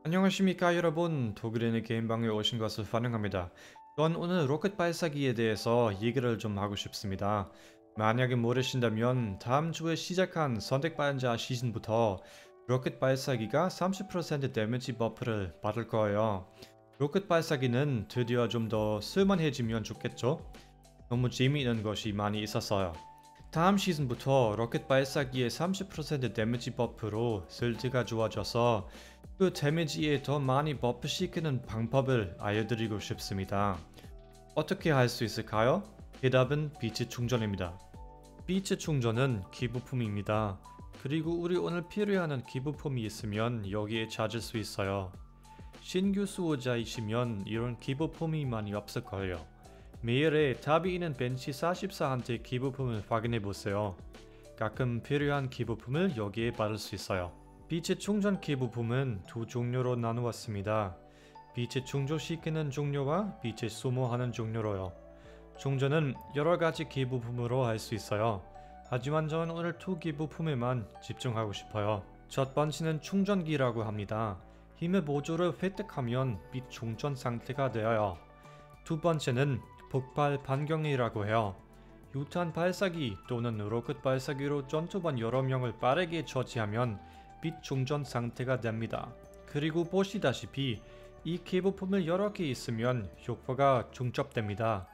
안녕하십니까 여러분. 독일인의 게임방에 오신 것을 환영합니다. 전 오늘 로켓 발사기에 대해서 얘기를 좀 하고 싶습니다. 만약에 모르신다면 다음 주에 시작한 선택받은 시즌부터 로켓 발사기가 30% 데미지 버프를 받을 거예요. 로켓 발사기는 드디어 좀 더 쓸만해지면 좋겠죠? 너무 재미있는 것이 많이 있었어요. 다음 시즌부터 로켓 발사기의 30% 데미지 버프로 쓸데가 좋아져서 그 데미지에 더 많이 버프시키는 방법을 알려드리고 싶습니다. 어떻게 할 수 있을까요? 대답은 빛의 충전입니다. 빛의 충전은 기부품입니다. 그리고 우리 오늘 필요한 기부품이 있으면 여기에 찾을 수 있어요. 신규 수호자이시면 이런 기부품이 많이 없을걸요. 메일에 답이 있는 벤치 44한테 기부품을 확인해보세요. 가끔 필요한 기부품을 여기에 받을 수 있어요. 빛의 충전 기부품은 두 종류로 나누었습니다. 빛의 충전시키는 종류와 빛의 소모하는 종류로요. 충전은 여러가지 기부품으로 할 수 있어요. 하지만 저는 오늘 두 기부품에만 집중하고 싶어요. 첫 번째는 충전기라고 합니다. 힘의 보조를 획득하면 빛 충전 상태가 되어요. 두 번째는 폭발 반경이라고 해요. 유탄 발사기 또는 로켓 발사기로 전투반 여러 명을 빠르게 처치하면 빛 충전 상태가 됩니다. 그리고 보시다시피 이 기부품을 여러 개 있으면 효과가 중첩됩니다.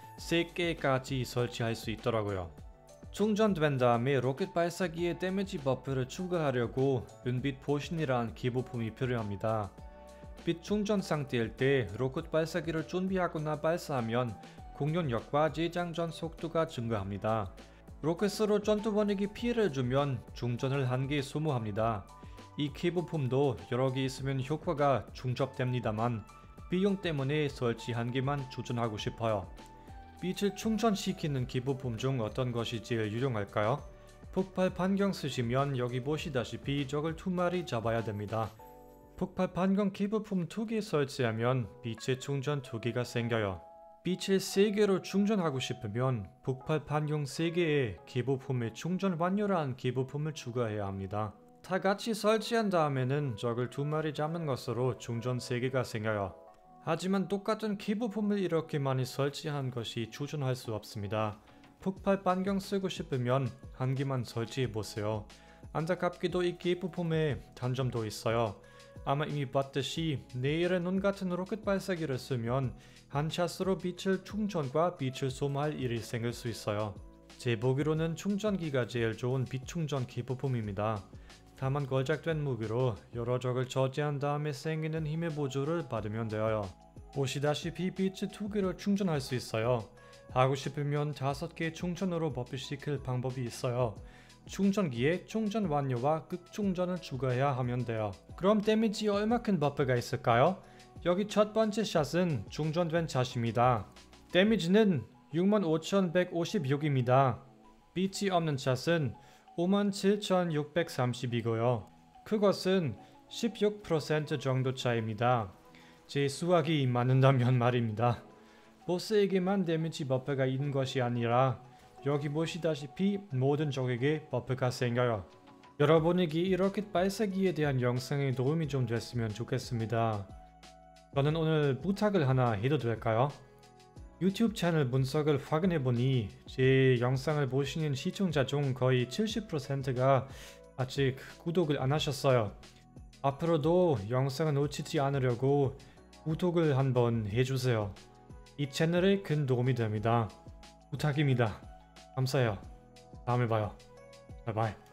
3개까지 설치할 수 있더라고요. 충전된 다음에 로켓 발사기에 데미지 버프를 추가하려고 은빛 포신이란 기부품이 필요합니다. 빛 충전 상태일 때 로켓 발사기를 준비하거나 발사하면 공격력과 재장전 속도가 증가합니다. 로켓으로 전투번에게 피해를 주면 충전을 1개 소모합니다. 이 기부품도 여러 개 있으면 효과가 중첩됩니다만 비용 때문에 설치 1개만 추천하고 싶어요. 빛을 충전시키는 기부품 중 어떤 것이 제일 유용할까요? 폭발 반경 쓰시면 여기 보시다시피 적을 2마리 잡아야 됩니다. 폭발 반경 기부품 2개 설치하면 빛의 충전 2개가 생겨요. 빛을 3개로 충전하고 싶으면 폭발 반경 3개에 기부품의 충전 완료란 기부품을 추가해야 합니다. 다 같이 설치한 다음에는 적을 2마리 잡는 것으로 충전 3개가 생겨요. 하지만 똑같은 기부품을 이렇게 많이 설치한 것이 추천할 수 없습니다. 폭발 반경 쓰고 싶으면 1개만 설치해보세요. 안타깝게도 이 기부품에 단점도 있어요. 아마 이미 봤듯이 내일의 눈 같은 로켓 발사기를 쓰면 한 샷으로 빛을 충전과 빛을 소모할 일이 생길 수 있어요. 제 보기로는 충전기가 제일 좋은 빛 충전 기부품입니다. 다만 걸작된 무기로 여러 적을 저지한 다음에 생기는 힘의 보조를 받으면 돼요. 보시다시피 빛을 2개로 충전할 수 있어요. 하고 싶으면 5개 충전으로 버프시킬 방법이 있어요. 충전기에 충전 완료와 극충전을 추가해야 하면 돼요. 그럼 데미지에 얼마큼 버프가 있을까요? 여기 첫 번째 샷은 충전된 샷입니다. 데미지는 65,156입니다. 빛이 없는 샷은 57,632고요. 그것은 16% 정도 차이입니다. 제 수학이 맞는다면 말입니다. 보스에게만 데미지 버프가 있는 것이 아니라 여기 보시다시피 모든 적에게 버프가 생겨요. 여러분에게 이 로켓 발사기에 대한 영상에 도움이 좀 됐으면 좋겠습니다. 저는 오늘 부탁을 하나 해도 될까요? 유튜브 채널 분석을 확인해보니 제 영상을 보시는 시청자 중 거의 70%가 아직 구독을 안 하셨어요. 앞으로도 영상을 놓치지 않으려고 구독을 한번 해주세요. 이 채널에 큰 도움이 됩니다. 부탁입니다. 감사해요. 다음에 봐요. 바이바이.